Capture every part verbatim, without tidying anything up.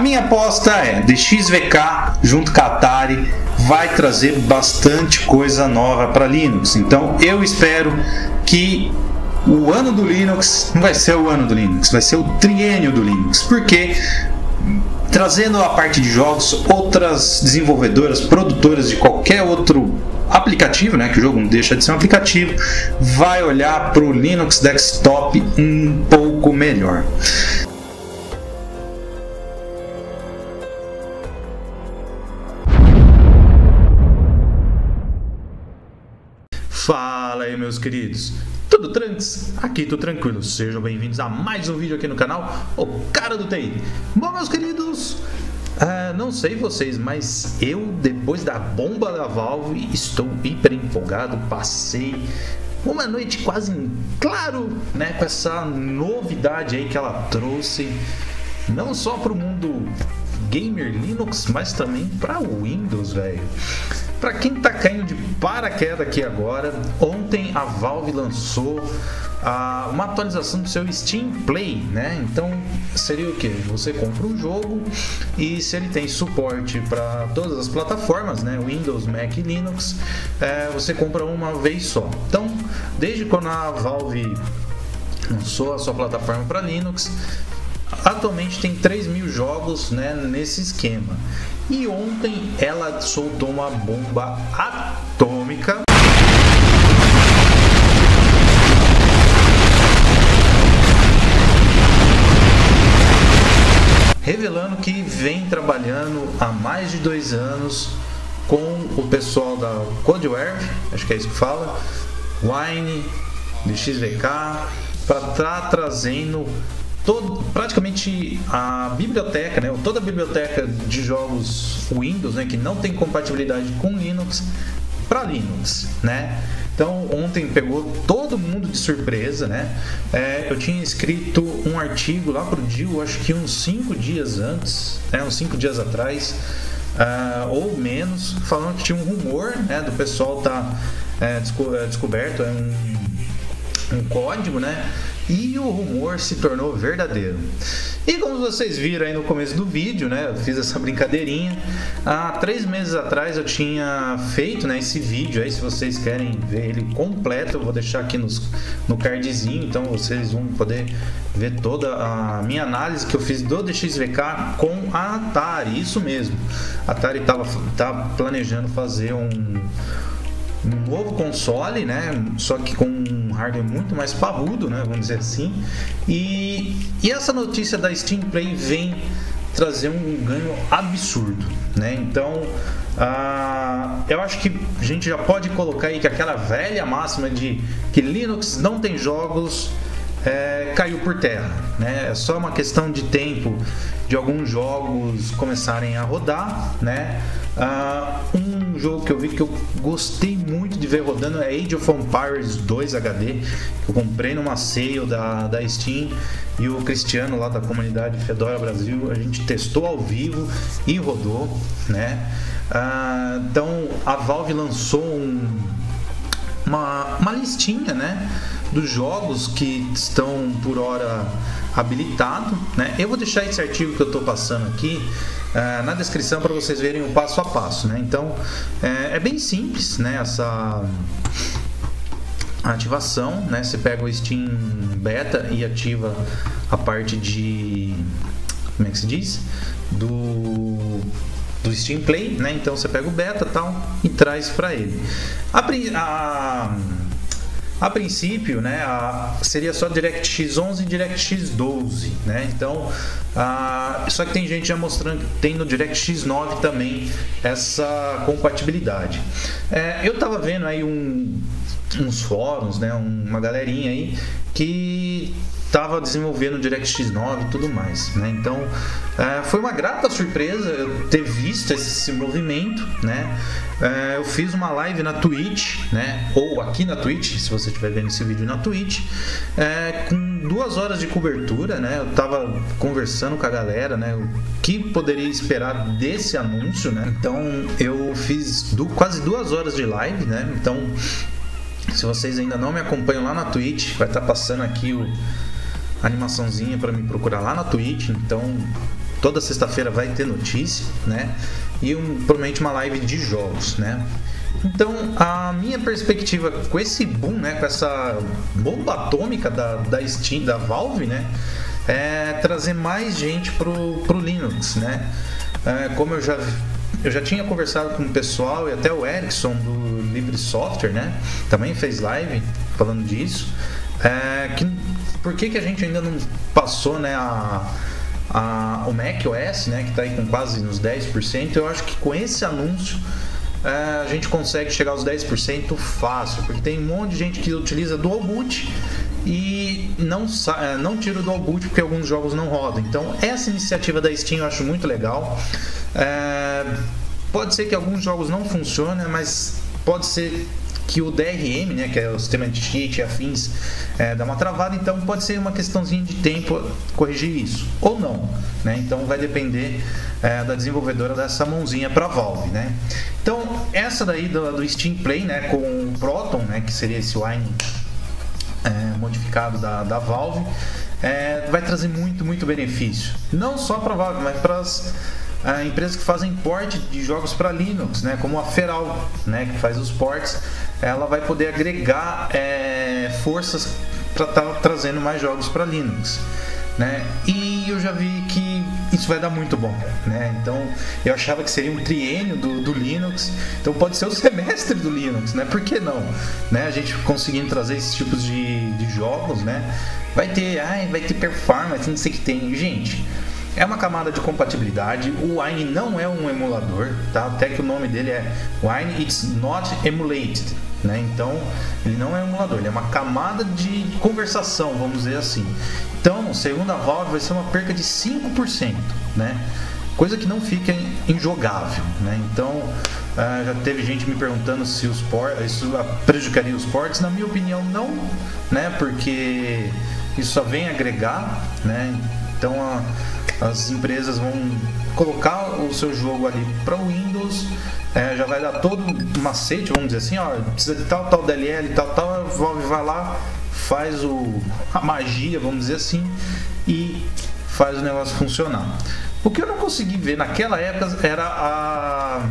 minha aposta é D X V K junto com a Atari vai trazer bastante coisa nova para Linux. Então eu espero que o ano do Linux não vai ser o ano do Linux, vai ser o triênio do Linux, porque trazendo a parte de jogos, outras desenvolvedoras, produtoras de qualquer outro aplicativo, né, que o jogo não deixa de ser um aplicativo, vai olhar para o Linux Desktop um pouco melhor. Fala aí, meus queridos, tudo tranks? Aqui tudo tranquilo, sejam bem-vindos a mais um vídeo aqui no canal, o Cara do T I. Bom, meus queridos, uh, não sei vocês, mas eu, depois da bomba da Valve, estou hiper empolgado. Passei uma noite quase em claro, né, com essa novidade aí que ela trouxe, não só para o mundo gamer Linux, mas também para o Windows, velho. Para quem tá caindo de paraquedas aqui agora, ontem a Valve lançou ah, uma atualização do seu Steam Play, né? Então seria o que? Você compra um jogo e se ele tem suporte para todas as plataformas, né? Windows, Mac e Linux, é, você compra uma vez só. Então, desde quando a Valve lançou a sua plataforma para Linux, atualmente tem três mil jogos, né, nesse esquema. E ontem ela soltou uma bomba atômica revelando que vem trabalhando há mais de dois anos com o pessoal da Codeware, acho que é isso que fala, Wine, D X V K, para estar tá trazendo Todo, praticamente a biblioteca, né, toda a biblioteca de jogos Windows, né, que não tem compatibilidade com Linux, para Linux, né? Então ontem pegou todo mundo de surpresa, né? É, eu tinha escrito um artigo lá pro Dio, acho que uns cinco dias antes, né, uns cinco dias atrás, uh, ou menos, falando que tinha um rumor, né, do pessoal tá é, desco é, descoberto, é um, um código, né? E o rumor se tornou verdadeiro. E como vocês viram aí no começo do vídeo, né, eu fiz essa brincadeirinha. Há três meses atrás eu tinha feito, né, esse vídeo aí. Se vocês querem ver ele completo, eu vou deixar aqui nos, no cardzinho. Então vocês vão poder ver toda a minha análise que eu fiz do D X V K com a Atari. Isso mesmo, a Atari estava tava planejando fazer um um novo console, né? Só que com um hardware muito mais parrudo, né? Vamos dizer assim. E, e essa notícia da Steam Play vem trazer um ganho absurdo, né? Então, ah, eu acho que a gente já pode colocar aí que aquela velha máxima de que Linux não tem jogos é, caiu por terra, né? É só uma questão de tempo de alguns jogos começarem a rodar, né? Ah, um jogo que eu vi que eu gostei muito de ver rodando é Age of Empires dois H D, que eu comprei numa sale da, da Steam, e o Cristiano lá da comunidade Fedora Brasil, a gente testou ao vivo e rodou, né? Ah, então a Valve lançou um, uma, uma listinha, né, dos jogos que estão por hora habilitado, né? Eu vou deixar esse artigo que eu estou passando aqui uh, na descrição para vocês verem o passo a passo, né? Então é, é bem simples, né, essa ativação, né? Você pega o Steam Beta e ativa a parte de, como é que se diz? Do do Steam Play, né? Então você pega o beta tal e traz para ele. A, a A princípio, né, a, seria só DirectX onze e DirectX doze, né? Então, a, só que tem gente já mostrando que tem no DirectX nove também essa compatibilidade. É, eu tava vendo aí um, uns fóruns, né, uma galerinha aí que estava desenvolvendo o DirectX nove e tudo mais, né? Então é, foi uma grata surpresa eu ter visto esse movimento, né? É, eu fiz uma live na Twitch, né? Ou aqui na Twitch, se você estiver vendo esse vídeo na Twitch, é, com duas horas de cobertura, né? Eu tava conversando com a galera, né? O que poderia esperar desse anúncio, né? Então eu fiz du quase duas horas de live, né? Então, se vocês ainda não me acompanham lá na Twitch, vai estar passando aqui o a animaçãozinha para me procurar lá na Twitch. Então toda sexta-feira vai ter notícia, né? E um, provavelmente uma live de jogos, né? Então, a minha perspectiva com esse boom, né, com essa bomba atômica da, da Steam, da Valve, né, é trazer mais gente pro, pro Linux, né? É, como eu já, eu já tinha conversado com o pessoal e até o Erickson do Livre Software, né, também fez live falando disso. É, que, por que, que a gente ainda não passou, né, a, a, o macOS, né, que está aí com quase uns dez por cento? Eu acho que com esse anúncio a gente consegue chegar aos dez por cento fácil, porque tem um monte de gente que utiliza Dual Boot e não, não tira o Dual Boot porque alguns jogos não rodam. Então essa iniciativa da Steam eu acho muito legal. É, pode ser que alguns jogos não funcionem, mas pode ser que o D R M, né, que é o sistema de cheat e afins, é, dá uma travada, então pode ser uma questãozinha de tempo corrigir isso, ou não, né? Então vai depender é, da desenvolvedora dessa mãozinha para Valve, né? Então essa daí do, do Steam Play, né, com o Proton, né, que seria esse Wine é, modificado da, da Valve, é, vai trazer muito, muito benefício, não só para Valve, mas para as Uh, empresas que fazem port de jogos para Linux, né, como a Feral, né, que faz os ports. Ela vai poder agregar é, forças para estar tá trazendo mais jogos para Linux, né? E eu já vi que isso vai dar muito bom, né? Então eu achava que seria um triênio do, do Linux, então pode ser o semestre do Linux, né? Por que não, né? A gente conseguindo trazer esses tipos de, de jogos, né? Vai ter, ai, vai ter performance, não sei o que tem, gente. É uma camada de compatibilidade. O Wine não é um emulador, tá? Até que o nome dele é Wine It's Not Emulated, né? Então ele não é um emulador, ele é uma camada de conversação, vamos dizer assim. Então, segundo a Valve, vai ser uma perca de cinco por cento, né? Coisa que não fica injogável, né? Então uh, já teve gente me perguntando se os ports, isso prejudicaria os ports. Na minha opinião, não, né? Porque isso só vem agregar, né? Então a as empresas vão colocar o seu jogo ali para o Windows, é, já vai dar todo um macete, vamos dizer assim, ó, precisa de tal, tal D L L, tal, tal, a Valve vai lá, faz o, a magia, vamos dizer assim, e faz o negócio funcionar. O que eu não consegui ver naquela época era a,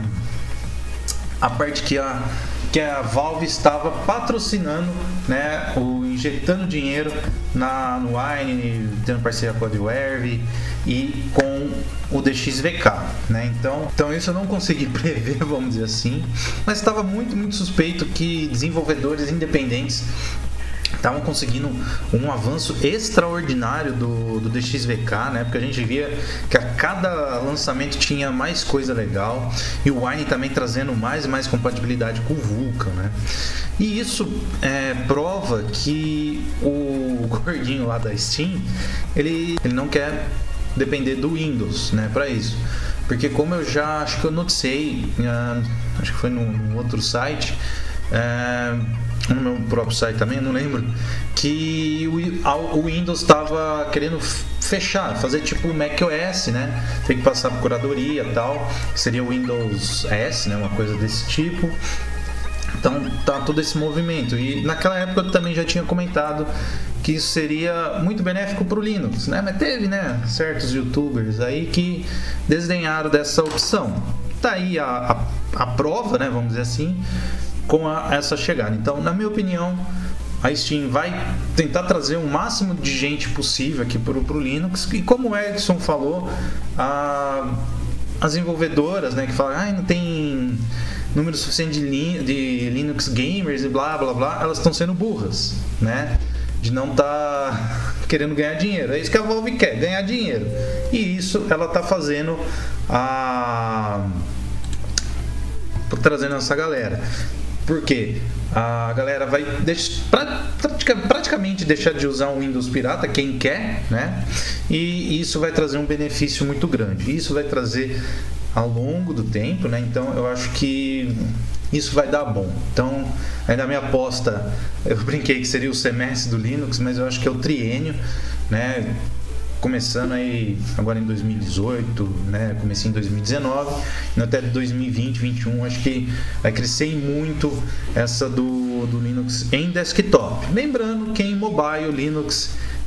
a parte que a, que a Valve estava patrocinando, né, o, injetando dinheiro na, no Wine, tendo parceria com a CodeWare e com o D X V K, né? Então, então isso eu não consegui prever, vamos dizer assim, mas estava muito, muito suspeito que desenvolvedores independentes estavam conseguindo um avanço extraordinário do, do D X V K, né? Porque a gente via que a cada lançamento tinha mais coisa legal, e o Wine também trazendo mais e mais compatibilidade com o Vulkan, né? E isso é, prova que o gordinho lá da Steam, ele, ele não quer depender do Windows, né, para isso. Porque como eu já acho que eu noticiei, uh, acho que foi num, num outro site, uh, no meu próprio site também, eu não lembro, que o, o Windows estava querendo fechar, fazer tipo o macOS, né? Tem que passar por curadoria e tal, que seria o Windows S, né? Uma coisa desse tipo. Então tá todo esse movimento. E naquela época eu também já tinha comentado que isso seria muito benéfico para o Linux, né? Mas teve, né, certos youtubers aí que desdenharam dessa opção. Tá aí a, a, a prova, né, vamos dizer assim, com a, essa chegada. Então, na minha opinião, a Steam vai tentar trazer o máximo de gente possível aqui para o Linux. E como o Edson falou, a, as desenvolvedoras, né, que falam, ah, não tem número suficiente de, lin, de Linux gamers e blá blá blá, elas estão sendo burras, né? De não estar tá querendo ganhar dinheiro. É isso que a Valve quer, ganhar dinheiro. E isso ela está fazendo, a trazendo essa galera. Porque a galera vai deixar, praticamente deixar de usar um Windows pirata, quem quer, né? E isso vai trazer um benefício muito grande. Isso vai trazer ao longo do tempo, né? Então eu acho que isso vai dar bom. Então, ainda a minha aposta, eu brinquei que seria o semestre do Linux, mas eu acho que é o triênio, né? Começando aí agora em dois mil e dezoito, né? Comecei em dois mil e dezenove, e até dois mil e vinte, dois mil e vinte e um, acho que vai crescer muito essa do, do Linux em desktop. Lembrando que em mobile, Linux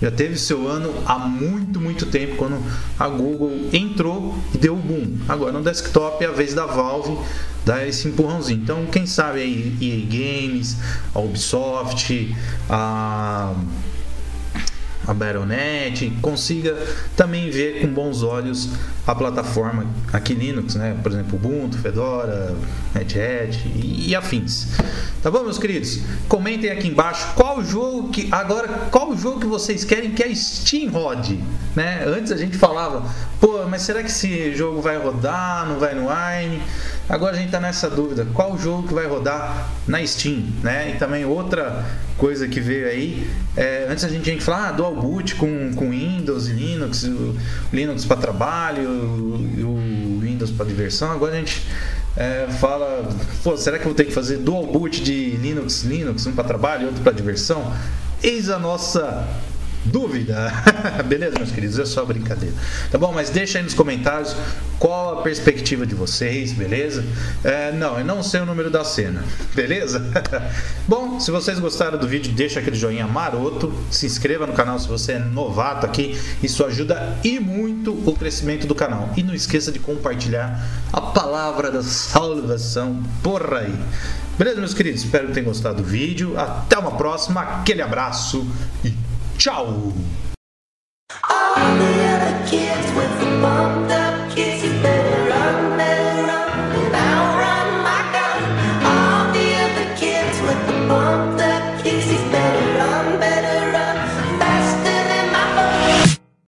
já teve seu ano há muito, muito tempo, quando a Google entrou e deu o boom. Agora no desktop é a vez da Valve dar esse empurrãozinho. Então, quem sabe aí E A Games, a Ubisoft, a a Battle ponto net consiga também ver com bons olhos a plataforma aqui Linux, né? Por exemplo, Ubuntu, Fedora, Red Hat e, e afins. Tá bom, meus queridos? Comentem aqui embaixo qual jogo que agora qual jogo que vocês querem que a Steam rode, né? Antes a gente falava, pô, mas será que esse jogo vai rodar, não vai no Wine? Agora a gente tá nessa dúvida, qual jogo que vai rodar na Steam, né? E também outra coisa que veio aí, é, antes a gente tinha que falar ah, dual boot com, com Windows e Linux, o Linux para trabalho, o, o Windows para diversão. Agora a gente é, fala, pô, será que eu vou ter que fazer dual boot de Linux, Linux, um para trabalho e outro para diversão? Eis a nossa dúvida. Beleza, meus queridos? É só brincadeira. Tá bom? Mas deixa aí nos comentários qual a perspectiva de vocês, beleza? É, não, eu não sei o número da cena, beleza? Bom, se vocês gostaram do vídeo, deixa aquele joinha maroto, se inscreva no canal se você é novato aqui, isso ajuda e muito o crescimento do canal. E não esqueça de compartilhar a palavra da salvação por aí. Beleza, meus queridos? Espero que tenham gostado do vídeo. Até uma próxima, aquele abraço e tchau!